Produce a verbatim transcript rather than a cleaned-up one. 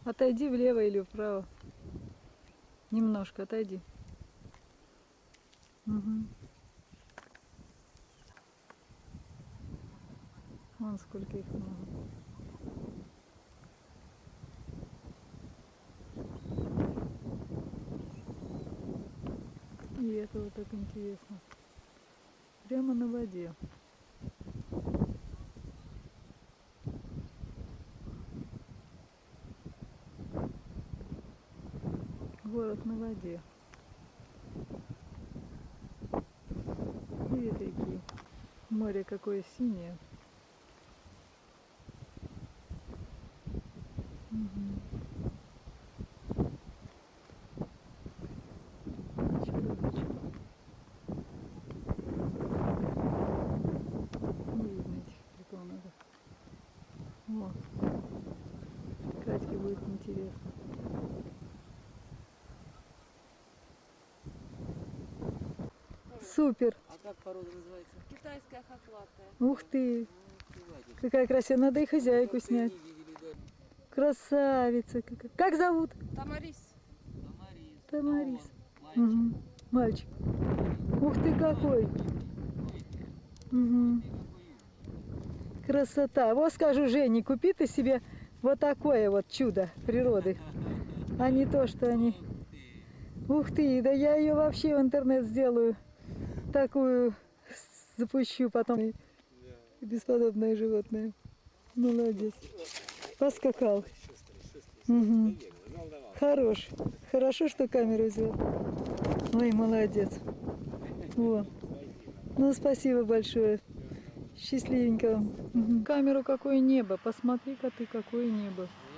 Отойди влево или вправо. Немножко отойди. Угу. Вон сколько их много. И это вот так интересно. Прямо на воде. Город на воде. И ветряки. Море какое синее. Угу. Не видно этих приколов. Вот. Катьке будет интересно. Супер! А как порода называется? Китайская хохлатая. Ух ты! Какая красивая! Надо и хозяйку снять. Красавица какая! Как зовут? Тамарис. Тамарис. Тамарис. Мальчик. Угу. Мальчик. Ух ты какой! Угу. Красота! Вот скажу Жене, купи ты себе вот такое вот чудо природы. А не то, что они... Ух ты! Да я ее вообще в интернет сделаю. Такую запущу потом. Бесподобное животное. Молодец. Поскакал. Угу. Хорош. Хорошо, что камеру взял. Ой, молодец. Во. Ну, спасибо большое. Счастливенького. Угу. Камеру какое небо. Посмотри-ка ты, какое небо.